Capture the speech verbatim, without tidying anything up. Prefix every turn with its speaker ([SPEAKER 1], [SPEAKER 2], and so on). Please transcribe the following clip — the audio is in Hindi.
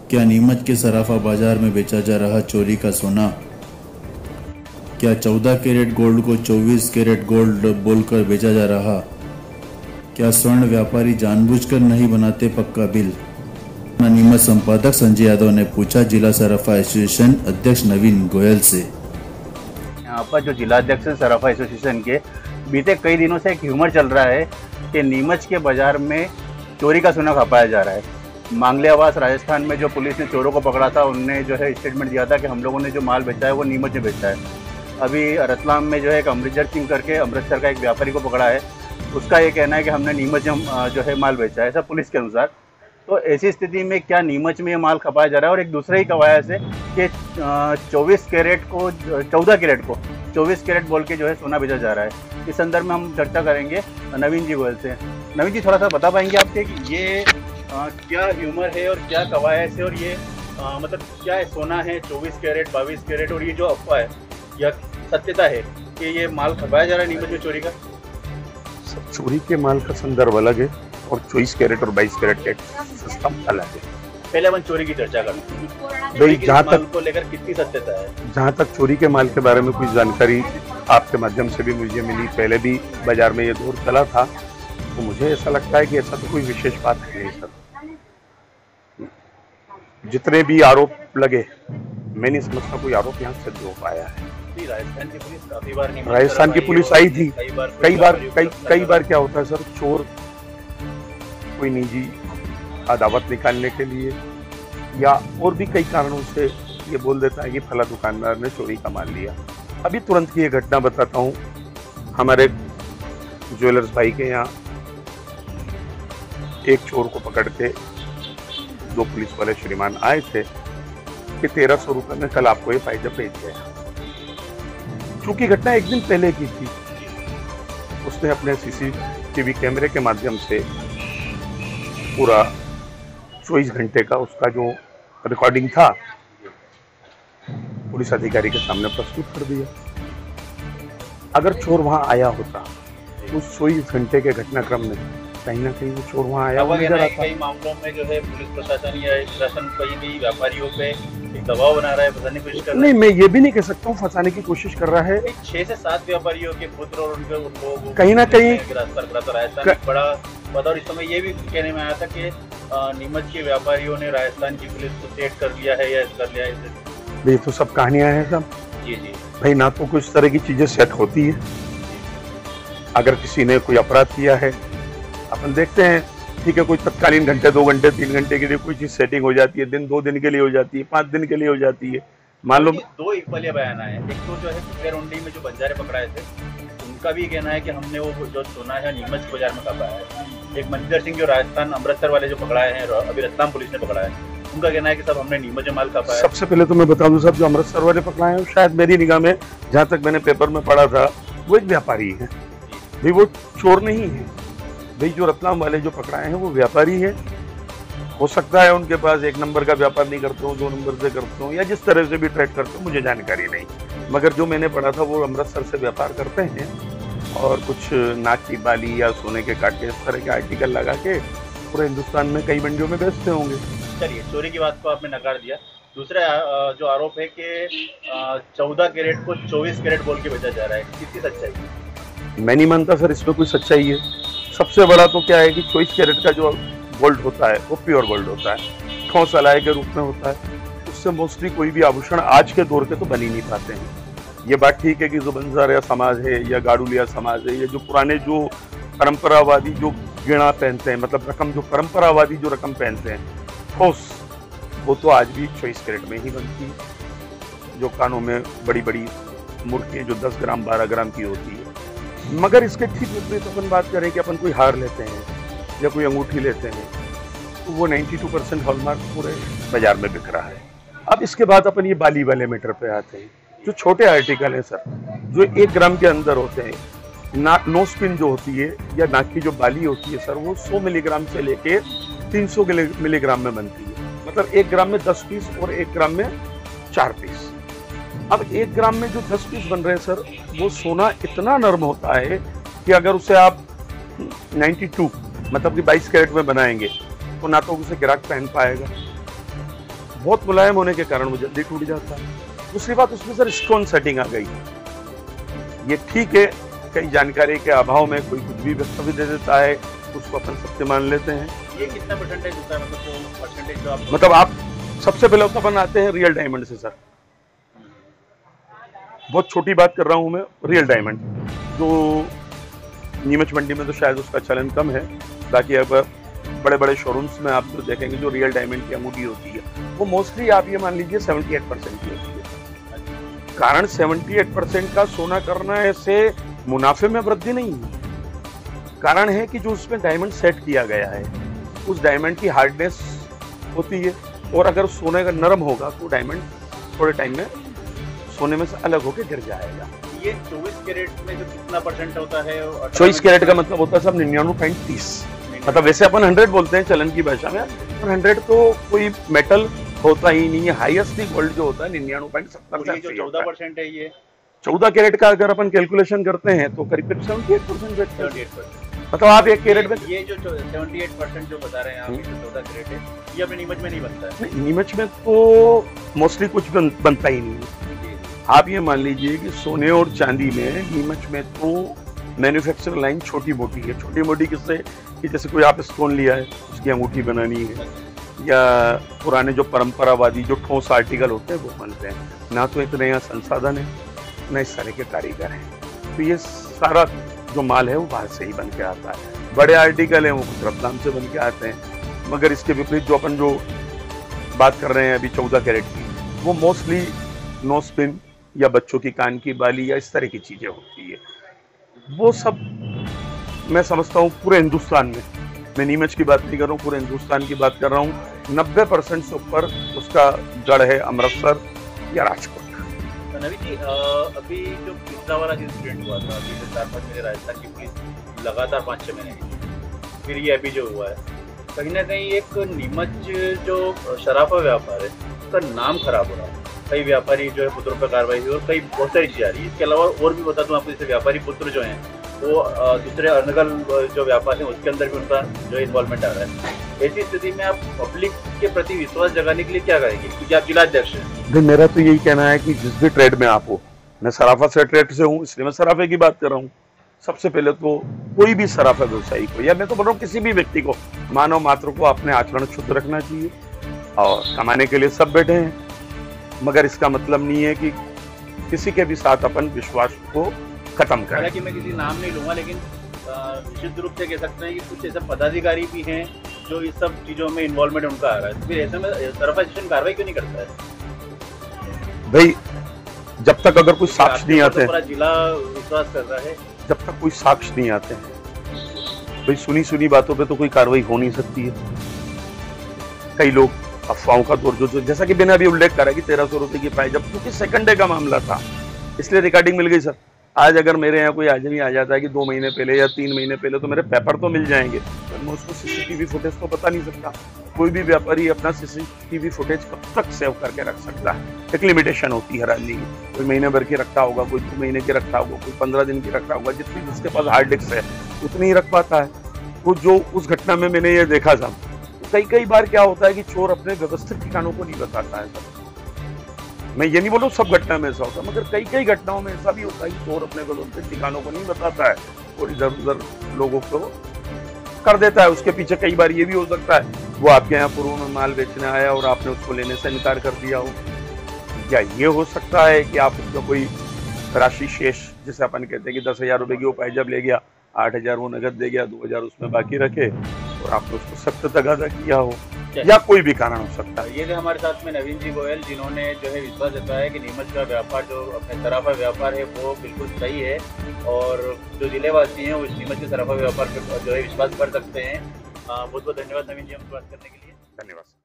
[SPEAKER 1] क्या नीमच के सराफा बाजार में बेचा जा रहा चोरी का सोना? क्या चौदह कैरेट गोल्ड को चौबीस कैरेट गोल्ड बोलकर बेचा जा रहा? क्या स्वर्ण व्यापारी जानबूझकर नहीं बनाते पक्का बिल? नीमच संपादक संजय यादव ने पूछा जिला सराफा एसोसिएशन अध्यक्ष नवीन गोयल से।
[SPEAKER 2] यहाँ पर जो जिला अध्यक्ष सराफा एसोसिएशन के बीते कई दिनों से एक ह्यूमर चल रहा है कि नीमच के बाजार में चोरी का सोना खपाया जा रहा है। मांगलियावास राजस्थान में जो पुलिस ने चोरों को पकड़ा था, उनने जो है स्टेटमेंट दिया था कि हम लोगों ने जो माल बेचा है वो नीमच में बेचा है। अभी रतलाम में जो है एक अमृतसर सिंह करके अमृतसर का एक व्यापारी को पकड़ा है, उसका ये कहना है कि हमने नीमच में जो है माल बेचा है, ऐसा पुलिस के अनुसार। तो ऐसी स्थिति में क्या नीमच में ये माल खपाया जा रहा है? और एक दूसरे ही कवाया से कि चौबीस कैरेट को चौदह कैरेट को चौबीस कैरेट बोल के जो है सोना बेचा जा रहा है। इस संदर्भ में हम चर्चा करेंगे नवीन जी गोयल से। नवीन जी, थोड़ा सा बता पाएंगे आपके कि ये आ, क्या ह्यूमर है और क्या कवायद है और ये आ, मतलब क्या है, सोना है चौबीस कैरेट बाईस कैरेट, और ये जो अफवाह है या सत्यता है कि ये माल खपाया जा रहा है नीमच में चोरी का?
[SPEAKER 3] सब चोरी के माल का संदर्भ अलग है और चौबीस कैरेट और बाईस कैरेट का सिस्टम अलग है।
[SPEAKER 2] पहले अपन चोरी की चर्चा करते
[SPEAKER 3] भाई, जहाँ तक
[SPEAKER 2] को लेकर कितनी सत्यता है?
[SPEAKER 3] जहाँ तक चोरी के माल के बारे में कुछ जानकारी आपके माध्यम से भी मुझे मिली, पहले भी बाजार में ये दौर चला था, तो मुझे ऐसा लगता है कि ऐसा तो कोई विशेष बात है नहीं सर। जितने भी आरोप लगे, मैं नहीं समझता कोई आरोप यहाँ सिद्ध हो पाया है।
[SPEAKER 2] राजस्थान की पुलिस काफी बार
[SPEAKER 3] राजस्थान की पुलिस आई थी कई बार कई कई बार क्या होता है सर, चोर कोई निजी अदावत निकालने के लिए या और भी कई कारणों से ये बोल देता है कि फला दुकानदार ने चोरी का माल लिया। अभी तुरंत की ये घटना बताता हूँ। हमारे ज्वेलर्स भाई के यहाँ एक चोर को पकड़ के दो पुलिस वाले श्रीमान आए थे कि तेरह सौ रुपये में कल आपको ये पाइजा भेज गया। चूंकि घटना एक दिन पहले की थी, उसने अपने सीसीटीवी कैमरे के माध्यम से पूरा चौबीस घंटे का उसका जो रिकॉर्डिंग था पुलिस अधिकारी के सामने प्रस्तुत कर दिया। अगर चोर वहां आया होता तो उस चौबीस घंटे के घटनाक्रम में कहीं ना कहीं वो चोर वहां आया हुआ नजर आता।
[SPEAKER 2] कई मामलों में जो है पुलिस प्रशासन या शासन कई भी व्यापारियों पे एक दबाव बना रहा है, फंसाने की कोशिश कर रहा है।
[SPEAKER 3] नहीं, मैं ये भी नहीं कह सकता हूँ फंसाने की कोशिश कर रहा है।
[SPEAKER 2] छह से सात व्यापारियों के पुत्र और उनके लोग
[SPEAKER 3] कहीं ना कहीं
[SPEAKER 2] गिरफ्तार करा था राजस्थान में बड़ा बता। और इस समय ये भी कहने में आया था कि नीमच के व्यापारियों ने राजस्थान की पुलिस को सेट कर लिया है या कर लिया है।
[SPEAKER 3] ये तो सब कहानियां हैं सब।
[SPEAKER 2] जी जी
[SPEAKER 3] भाई, ना तो कुछ तरह की चीजें सेट होती है। अगर किसी ने कोई अपराध किया है, अपन देखते हैं, ठीक है, कोई तत्कालीन घंटे दो घंटे तीन घंटे के लिए कोई चीज सेटिंग हो जाती है, दिन दो दिन के लिए हो जाती है, पांच दिन के लिए हो जाती है। मान लो
[SPEAKER 2] दो इकबालिया बयान है। एक तो जो है कुकरेरुंडी में जो बंजारे पकड़ाए थे, उनका भी कहना है कि हमने वो जो सोना है नीमच बाजार में खपाया है। एक मंदिर सिंह जो राजस्थान अमृतसर वाले जो पकड़ाए हैं, अभी रतलाम पुलिस ने पकड़ा है, उनका कहना है कि सब हमने नीमच में माल खपाया।
[SPEAKER 3] सबसे पहले तो मैं बता दूं साहब, जो अमृतसर वाले पकड़ाए हैं शायद मेरी निगाह में, जहाँ तक मैंने पेपर में पढ़ा था, वो एक व्यापारी है भाई, वो चोर नहीं है भाई। जो रतलाम वाले जो पकड़ाए हैं वो व्यापारी है। हो सकता है उनके पास एक नंबर का व्यापार नहीं करते हूँ, दो नंबर से करते हूँ, या जिस तरह से भी ट्रेड करते हूँ, मुझे जानकारी नहीं। मगर जो मैंने पढ़ा था वो अमृतसर से व्यापार करते हैं और कुछ नाक की बाली या सोने के कांटे इस तरह के आर्टिकल लगा के पूरे हिंदुस्तान में कई मंडियों में बेचते होंगे।
[SPEAKER 2] चलिए, चोरी की बात को आपने नकार दिया। दूसरा जो आरोप है कि चौदह कैरेट को चौबीस कैरेट बोल के बेचा जा रहा है, कितनी सच्चाई है?
[SPEAKER 3] मैं नहीं मानता सर इसमें कोई सच्चाई है। सबसे बड़ा तो क्या है कि चौबीस कैरेट का जो गोल्ड होता है वो प्योर गोल्ड होता है, ठोस अलाय के रूप में होता है। उससे मोस्टली कोई भी आभूषण आज के दौर के तो बन ही नहीं पाते हैं। ये बात ठीक है कि जो बंजारा समाज है या गाड़ुलिया समाज है, ये जो पुराने जो परंपरावादी जो गिणा पहनते हैं, मतलब रकम जो परंपरावादी जो रकम पहनते हैं ठोस, वो तो आज भी चौबीस कैरेट में ही बनती है। जो कानों में बड़ी बड़ी मूर्तियाँ जो दस ग्राम बारह ग्राम की होती है। मगर इसके ठीक विपरीत अपन बात करें कि अपन कोई हार लेते हैं या कोई अंगूठी लेते हैं, तो वो बानवे परसेंट हॉलमार्क पूरे बाजार में बिक रहा है। अब इसके बाद अपन ये बाली वाले मीटर पे आते हैं, जो छोटे आर्टिकल हैं सर, जो एक ग्राम के अंदर होते हैं। ना नोज पिन जो होती है या नाक की जो बाली होती है सर, वो सौ मिलीग्राम से लेके तीन सौ मिलीग्राम में बनती है। मतलब एक ग्राम में दस पीस और एक ग्राम में चार पीस। अब एक ग्राम में जो दस पीस बन रहे हैं सर, वो सोना इतना नरम होता है कि अगर उसे आप बानवे मतलब कि बाईस कैरेट में बनाएंगे तो ना तो उसे ग्राहक पहन पाएगा, बहुत मुलायम होने के कारण वो जल्दी टूट जाता है। दूसरी बात, उसमें सर स्टोन सेटिंग आ गई। ये ठीक है, कई जानकारी के अभाव में कोई कुछ भी वक्तव्य दे देता है, उसको अपन सत्य मान लेते हैं।
[SPEAKER 2] ये कितना परसेंटेज होता है, मतलब जो परसेंटेज जो आप
[SPEAKER 3] मतलब आप सबसे पहले तो अपन आते हैं रियल डायमंड से सर। बहुत छोटी बात कर रहा हूं मैं, रियल डायमंड जो नीमच मंडी में तो शायद उसका चलन कम है, बाकी अब बड़े बड़े शोरूम्स में आप जो देखेंगे जो रियल डायमंड की अंगूठी होती है वो मोस्टली आप ये मान लीजिए अठहत्तर परसेंट की होती है। कारण अठहत्तर परसेंट का सोना करना ऐसे मुनाफे में वृद्धि नहीं है, कारण है कि जो उसमें डायमंड सेट किया गया है उस डायमंड की हार्डनेस होती है, और अगर सोने का नरम होगा तो डायमंड थोड़े टाइम में सोने में से अलग होकर गिर जाएगा।
[SPEAKER 2] ये चौबीस कैरेट में जो कितना परसेंट होता है?
[SPEAKER 3] चौबीस कैरेट का मतलब होता है सब निन्यानवे पॉइंट तीस, मतलब वैसे अपन हंड्रेड बोलते हैं चलन की भाषा में, पर हंड्रेड तो कोई मेटल होता ही नहीं है। हाईएस्ट गोल्ड जो होता है निन्यानवे पॉइंट सत्तर।
[SPEAKER 2] जो चौदह परसेंट है ये
[SPEAKER 3] चौदह कैरेट का अगर अपन कैलकुलेशन करते हैं तो करीब करीब सेवेंटी एट परसेंट बैठता है। मतलब आप एक कैरेट में
[SPEAKER 2] ये जो अठहत्तर परसेंट जो बता रहे हैं आप, ये जो चौदह कैरेट है ये अपने नीमच में नहीं बनता है।
[SPEAKER 3] नहीं, नीमच में तो मोस्टली कुछ बन, बनता ही नहीं है। आप ये मान लीजिए कि सोने और चांदी में नीमच में तो मैन्युफैक्चर लाइन छोटी मोटी है। छोटी मोटी किससे कि जैसे कोई आप स्टोन लिया है उसकी अंगूठी बनानी है, या पुराने जो परंपरावादी जो ठोस आर्टिकल होते हैं वो बनते हैं। ना तो इतने यहाँ संसाधन है न इस तरह के कारीगर हैं, तो ये सारा जो माल है वो बाहर से ही बन के आता है। बड़े आर्टिकल हैं वो कुछ रफ्तार से बन के आते हैं, मगर इसके विपरीत जो अपन जो बात कर रहे हैं अभी चौदह कैरेट की, वो मोस्टली नो स्पिन या बच्चों की कान की बाली या इस तरह की चीज़ें होती है। वो सब मैं समझता हूँ पूरे हिंदुस्तान में, मैं नीमच की बात नहीं कर रहा हूँ, पूरे हिंदुस्तान की बात कर रहा हूँ, नब्बे परसेंट से ऊपर उसका जड़ है अमृतसर या राजकोट।
[SPEAKER 2] नवीन जी, अभी जो पिछला वाला जो इंसिडेंट हुआ था, अभी जो चार पाँच महीने राजस्थान की पुलिस लगातार पाँच छः महीने, फिर ये अभी जो हुआ है, कहीं ना कहीं एक नीमच जो शराफा व्यापार है उसका नाम खराब हो रहा है। कई व्यापारी जो है पुत्रों पर कार्रवाई हुई और कई बहुत सारी चीज़ें आ रही है। इसके अलावा और भी बता दूँ आपको, जैसे व्यापारी पुत्र जो हैं वो दूसरे अनगल जो व्यापार है उसके अंदर भी उनका जो इन्वॉल्वमेंट आ रहा है। ऐसी स्थिति में आप पब्लिक के प्रति विश्वास जगाने के लिए क्या करेंगे, क्योंकि आप जिलाध्यक्ष हैं?
[SPEAKER 3] मेरा तो यही कहना है कि जिस भी ट्रेड में आप हो, मैं सराफा से ट्रेड से हूँ इसलिए मैं सराफे की बात कर रहा हूँ। सबसे पहले तो कोई भी सराफा व्यवसायी को, या मैं तो बोल रहा हूँ किसी भी व्यक्ति को, मानव मात्र को अपने आचरण शुद्ध रखना चाहिए। और कमाने के लिए सब बैठे हैं, मगर इसका मतलब नहीं है कि किसी के भी साथ अपन विश्वास को खत्म करें।
[SPEAKER 2] हालांकि मैं किसी नाम नहीं लूंगा, लेकिन निश्चित रूप से कह सकते हैं कि कुछ ऐसे पदाधिकारी भी हैं जो इस सब चीजों में इन्वॉल्वमेंट उनका आ रहा है। फिर ऐसे में सराफा स्टेशन कार्रवाई क्यों नहीं करता है?
[SPEAKER 3] भाई जब तक अगर कोई साक्ष्य नहीं आते,
[SPEAKER 2] पूरा जिला विश्वास कर रहा है,
[SPEAKER 3] जब तक कोई साक्ष्य नहीं आते हैं, भाई सुनी सुनी बातों पे तो कोई कार्रवाई हो नहीं सकती है। कई लोग अफवाहों का दौर जो, जो जैसा कि मैंने अभी उल्लेख करा कि तेरह सौ रुपए की पाई, जब क्योंकि सेकंड डे का मामला था इसलिए रिकॉर्डिंग मिल गई सर। आज अगर मेरे यहाँ कोई आदमी आ जाता है कि दो महीने पहले या तीन महीने पहले, तो मेरे पेपर तो मिल जाएंगे, तो मैं उसको सीसीटीवी फुटेज तो बता नहीं सकता। कोई भी व्यापारी अपना सीसीटीवी फुटेज कब तक सेव करके रख सकता है? एक लिमिटेशन होती है राजनी की। कोई महीने भर की रखता होगा, कोई दो महीने की रखता होगा, कोई पंद्रह दिन की रखता होगा, जितनी जिसके पास हार्ड डिस्क है उतनी ही रख पाता है। तो जो उस घटना में मैंने ये देखा था, कई कई बार क्या होता है कि चोर अपने व्यवस्थित ठिकानों को नहीं बताता है सर। मैं ये नहीं बोलूँ सब घटना में ऐसा होता है, मगर कई कई घटनाओं में ऐसा भी होता है कि चोर अपने व्यवस्थित ठिकानों को नहीं बताता है और इधर उधर लोगों को कर देता है। उसके पीछे कई बार ये भी हो सकता है वो आपके यहाँ पूर्व में माल बेचने आया और आपने उसको लेने से इनकार कर दिया हो, या ये हो सकता है कि आप उसका कोई राशि शेष, जिसे अपन कहते हैं कि दस हजार रुपये की वो पाइजब ले गया, आठ हजार वो नगद दे गया, दो हजार उसमें बाकी रखे और आपने उसको सख्त तगादा किया हो, या कोई भी कारण हो सकता है।
[SPEAKER 2] ये थे हमारे साथ में नवीन जी गोयल, जिन्होंने जो है विश्वास जताया कि नीमच का व्यापार जो अपने सराफा व्यापार है वो बिल्कुल सही है, और जो जिलेवासी हैं वो इस नीमच के सराफा व्यापार पर जो है विश्वास कर सकते हैं। बहुत बहुत धन्यवाद नवीन जी हमसे बात करने के लिए।
[SPEAKER 3] धन्यवाद।